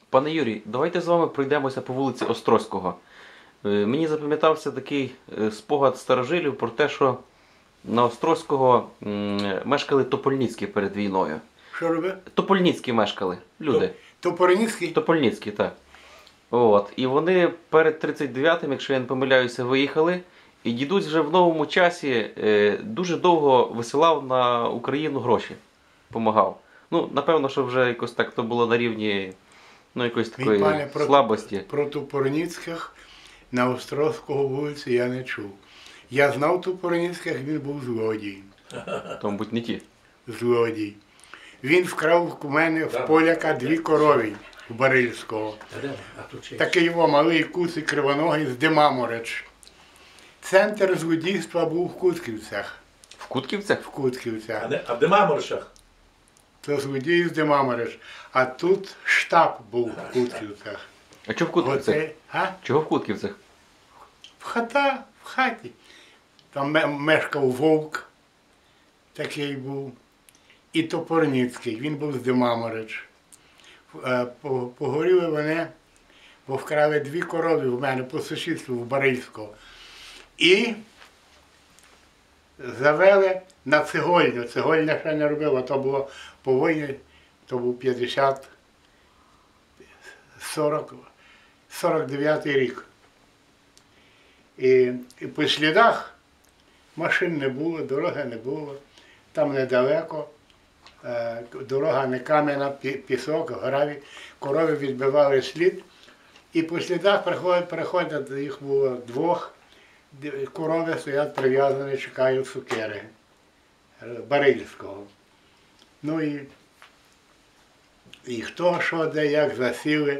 Пане Юрій, давайте з вами пройдемося по вулиці Острозького. Мені запам'ятався такий спогад старожилів про те, що на Острозького мешкали Топольницькі перед війною. Що робив? Топольницькі мешкали люди. Топорницький? Топольницькі, так. От. І вони перед 39-м, якщо я не помиляюся, виїхали. І дідусь вже в новому часі дуже довго висилав на Україну гроші. Помагав. Ну, напевно, що вже якось так то було на рівні якоїсь такої слабості. Про Топорницьких на Острозького вулиці я не чув. Я знав Топорницьких, він був злодій. То, мабуть, не ті. Злодій. Він вкрав у мене в поляка 2 корови в Барильського. Такий його малий куций кривоногий з Димамореч. Центр злодійства був в Кутківцях. В Кутківцях? В Кутківцях. А в Димаморшах? Це злодій з Димамореч. А тут штаб був в Кутківцях. А чого в Кутківцях? Чого в Кутківцях? В хаті. Там мешкав вовк, такий був. І Топорницький, він був з Димамореч. Погоріли вони, бо вкрали 2 корови в мене по сусідству в Барильського. І завели на цегольню. Цегольня ще не робила, то було по війні, то був 49-й рік. І по слідах машин не було, дороги не було, там недалеко. Дорога не кам'яна, пісок, гравій, корови відбивали слід. І по слідах приходять, їх було 2, корови стоять прив'язані, чекають цукери Барильського. Ну і хто, що, де, як засіли,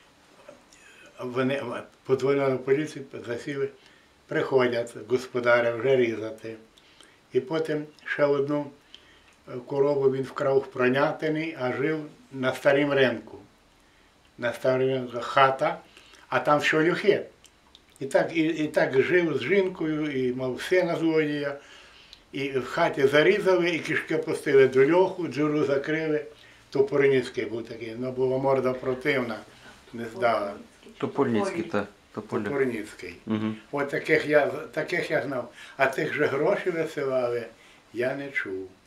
вони подзвонили на поліцію, засіли, приходять господаря вже різати. І потім ще одну корову він вкрав в Пронятині, а жив на старім ринку. На старому ринку хата, а там шолюхи. І так жив з жінкою, і мав сина злодія. І в хаті зарізали, і кишки пустили до льоху, дзюру закрили. Топорницький був такий, ну була морда противна, не здала. Топольницький, так. Топорницький. Угу. От таких я знав. А тих же гроші висилали, я не чув.